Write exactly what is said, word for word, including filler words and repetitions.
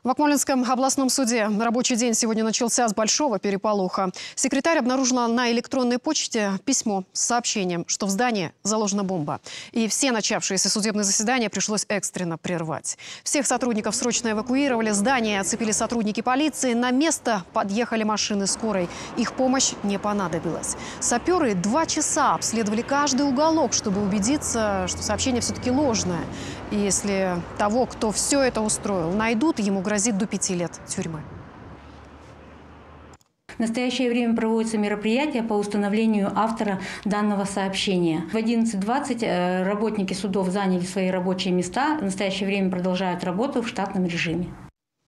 В Акмолинском областном суде рабочий день сегодня начался с большого переполоха. Секретарь обнаружила на электронной почте письмо с сообщением, что в здании заложена бомба. И все начавшиеся судебные заседания пришлось экстренно прервать. Всех сотрудников срочно эвакуировали. Здание оцепили сотрудники полиции. На место подъехали машины скорой. Их помощь не понадобилась. Саперы два часа обследовали каждый уголок, чтобы убедиться, что сообщение все-таки ложное. И если того, кто все это устроил, найдут, ему грозит до пяти лет тюрьмы. В настоящее время проводятся мероприятия по установлению автора данного сообщения. В одиннадцать двадцать работники судов заняли свои рабочие места. В настоящее время продолжают работу в штатном режиме.